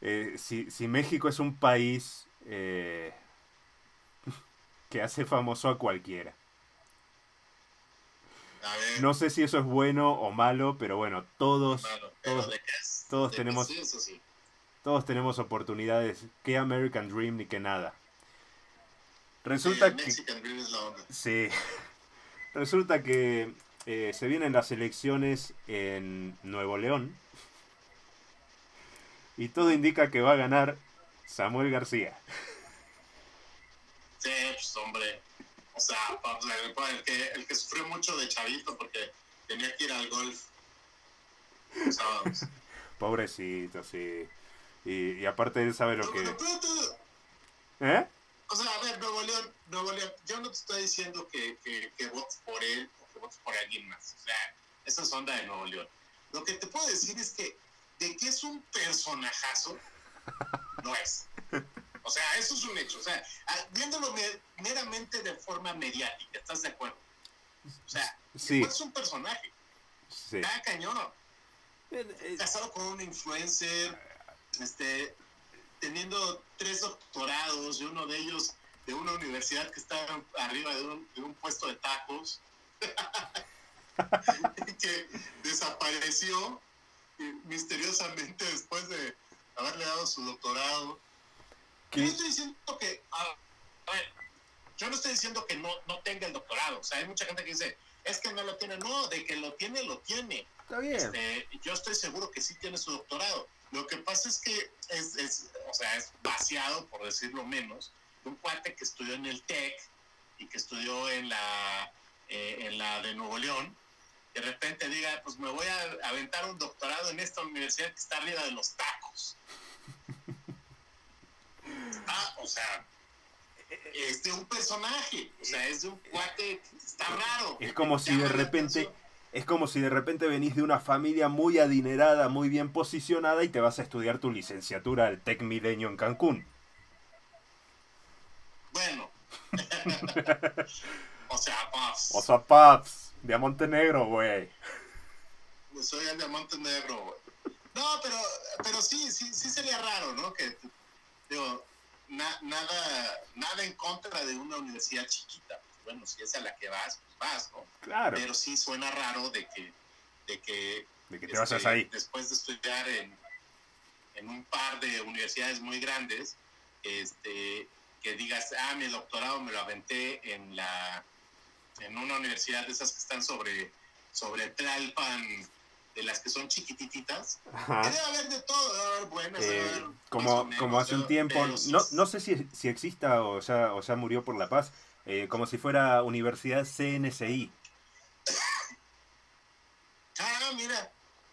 si México es un país que hace famoso a cualquiera. A ver, No sé si eso es bueno o malo, pero bueno, mano, pero todos, todos de que tenemos, sí, eso sí. todos tenemos oportunidades. ¿Qué American Dream ni qué nada? Sí, el Resulta que, Mexican Dream es la onda. sí, resulta que se vienen las elecciones en Nuevo León y todo indica que va a ganar Samuel García. Sí, pues hombre. O sea, el que sufrió mucho de chavito porque tenía que ir al golf los sábados. Pobrecito, sí. Y aparte él sabe lo Lo que... peor de todo, ¿Eh? o sea, a ver, Nuevo León, yo no te estoy diciendo que votes por él o que votes por alguien más. O sea, esa es onda de Nuevo León. Lo que te puedo decir es que de que es un personajazo, no es. O sea, eso es un hecho. O sea, viéndolo meramente de forma mediática, ¿estás de acuerdo? O sea, el Sí, cual es un personaje. sí. Cada cañón. Eh, eh, Casado con un influencer, este, teniendo 3 doctorados y uno de ellos de una universidad que está arriba de un puesto de tacos, que desapareció misteriosamente después de haberle dado su doctorado. Yo no ¿Qué? estoy diciendo que, a ver, yo no estoy diciendo que no tenga el doctorado. O sea, hay mucha gente que dice, es que no lo tiene. No, de que lo tiene, lo tiene. Está bien. Yo estoy seguro que sí tiene su doctorado. Lo que pasa es que o sea, es vaciado, por decirlo menos, de un cuate que estudió en el TEC y que estudió en la de Nuevo León. De repente diga, pues me voy a aventar un doctorado en esta universidad que está arriba de los tacos. O sea, es de un personaje, o sea, es de un cuate, está raro, Es que como te si de llama la repente... atención. Es como si de repente venís de una familia muy adinerada, muy bien posicionada y te vas a estudiar tu licenciatura al Tec Milenio en Cancún. Bueno, o sea, O pues, sea, paps, de Montenegro, güey. soy el diamante negro, güey. No, pero sí sería raro, ¿no? Que, digo, nada en contra de una universidad chiquita. Pues, bueno, si es a la que vas, pues vas, ¿no? Claro, Pero sí suena raro de que de que te vayas ahí. después de estudiar en un par de universidades muy grandes, que digas, mi doctorado me lo aventé en una universidad de esas que están sobre Tlalpan, de las que son chiquitititas, que Ajá. debe haber de todo, debe haber buenas, debe haber más o Como menos, hace un tiempo, pero sí. no sé si exista o ya murió por la paz, como si fuera Universidad CNCI. Mira,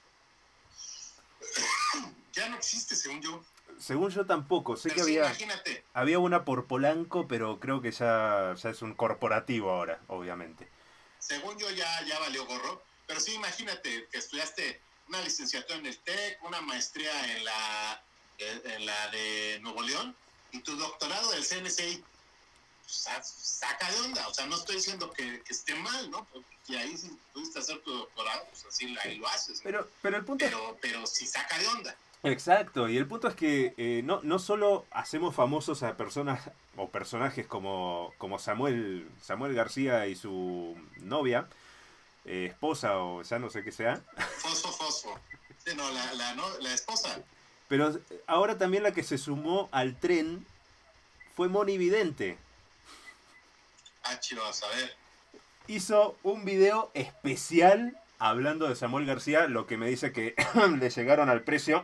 ya no existe según yo, Según yo tampoco, sé pero que sí, imagínate, había una por Polanco, pero creo que ya es un corporativo ahora, obviamente. según yo ya valió gorro, pero sí, imagínate que estudiaste una licenciatura en el TEC, una maestría en la de Nuevo León y tu doctorado del CNCI, saca de onda. O sea, no estoy diciendo que esté mal, ¿no? Y ahí si pudiste hacer tu doctorado, pues así ahí lo haces, ¿no? Pero el punto es... Pero sí saca de onda. Exacto, y el punto es que no solo hacemos famosos a personas o personajes como Samuel García y su novia, esposa o ya no sé qué sea, Fosfo. Sí, no, la esposa. pero ahora también la que se sumó al tren fue Moni Vidente. Chido, a saber. Hizo un video especial hablando de Samuel García, lo que me dice que le llegaron al precio,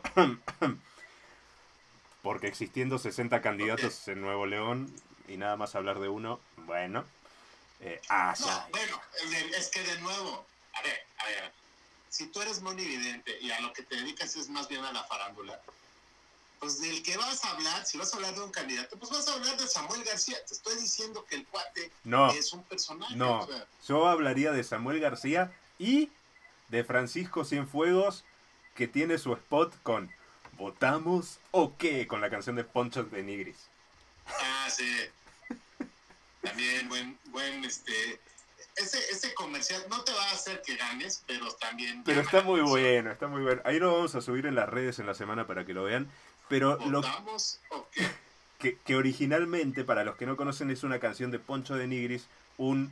porque existiendo 60 Ok. candidatos en Nuevo León y nada más hablar de uno, bueno, ya. No, bueno, es que de nuevo, a ver, si tú eres monividente y a lo que te dedicas es más bien a la farándula, pues del que vas a hablar, si vas a hablar de un candidato, pues vas a hablar de Samuel García. Te estoy diciendo que el cuate No, es un personaje, o no. sea, Yo hablaría de Samuel García y de Francisco Cienfuegos, que tiene su spot con ¿Votamos o qué? Con la canción de Poncho de Nigris. sí, también ese comercial no te va a hacer que ganes, pero también Pero llama la está muy atención. bueno, está muy bueno. Ahí lo vamos a subir en las redes en la semana para que lo vean. Pero ¿Votamos o qué? que originalmente, para los que no conocen, es una canción de Poncho de Nigris, un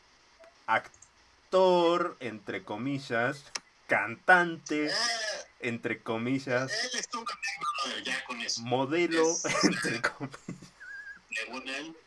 actor, entre comillas, cantante, Eh, entre comillas, él es un amigo ya con eso. modelo, O entre sea, comillas. según él,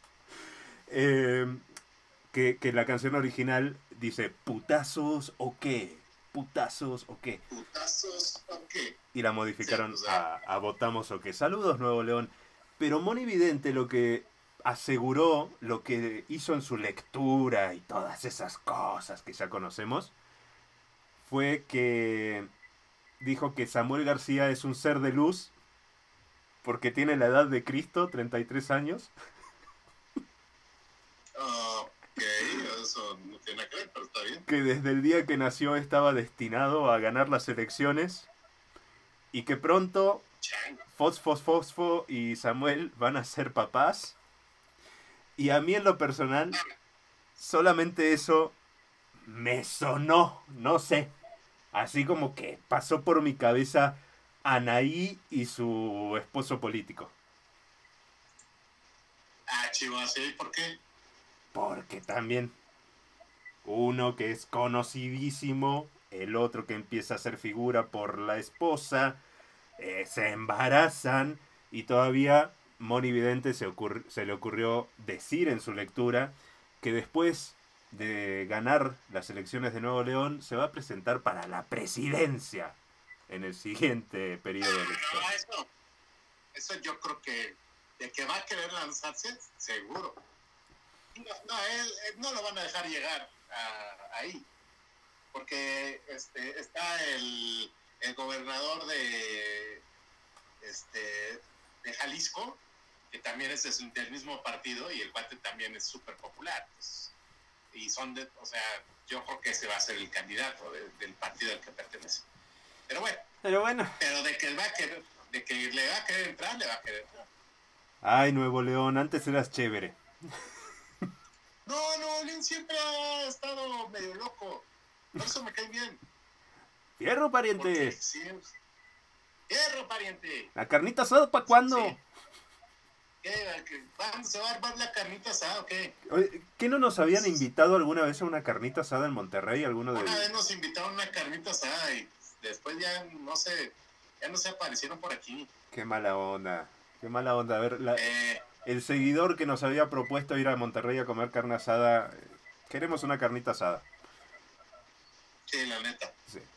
Que la canción original dice, ¿putazos o qué? ¿Putazos o qué? putazos o qué. Y la Sí, modificaron o sea, a Votamos o qué. Saludos, Nuevo León. Pero Moni Vidente lo que aseguró, lo que hizo en su lectura y todas esas cosas que ya conocemos, fue que dijo que Samuel García es un ser de luz porque tiene la edad de Cristo, 33 años, ok, eso no tiene nada que ver, pero está bien. que desde el día que nació estaba destinado a ganar las elecciones y que pronto Chango. Fosfo y Samuel van a ser papás. Y a mí en lo personal, solamente eso me sonó, no sé. Así como que pasó por mi cabeza Anaí y su esposo político. Ah, chivo, ¿sí? ¿Por qué? Porque también uno que es conocidísimo, el otro que empieza a ser figura por la esposa, se embarazan y todavía Moni Vidente se le ocurrió decir en su lectura que después de ganar las elecciones de Nuevo León se va a presentar para la presidencia en el siguiente periodo electoral. Ah, eso yo creo que de que va a querer lanzarse, seguro. No, él no lo van a dejar llegar ahí, porque está el gobernador de Jalisco, que también es del mismo partido, y el cuate también es súper popular. Pues, y o sea, yo creo que ese va a ser el candidato del partido al que pertenece. Pero bueno, pero de que le va a querer entrar, le va a querer entrar. Ay, Nuevo León, antes eras chévere. No, Lin siempre ha estado medio loco. Por eso me cae bien. Fierro, pariente. Porque sí, ¡hierro, pariente! ¿La carnita asada para cuándo? Sí. ¿Cuándo se va a armar la carnita asada o qué? Oye, ¿qué no nos habían invitado alguna vez a una carnita asada en Monterrey? ¿Alguno de Una vez nos invitaron a una carnita asada y después ya no se aparecieron por aquí. Qué mala onda. Qué mala onda. A ver, el seguidor que nos había propuesto ir a Monterrey a comer carne asada. Queremos una carnita asada. Sí, la neta. Sí.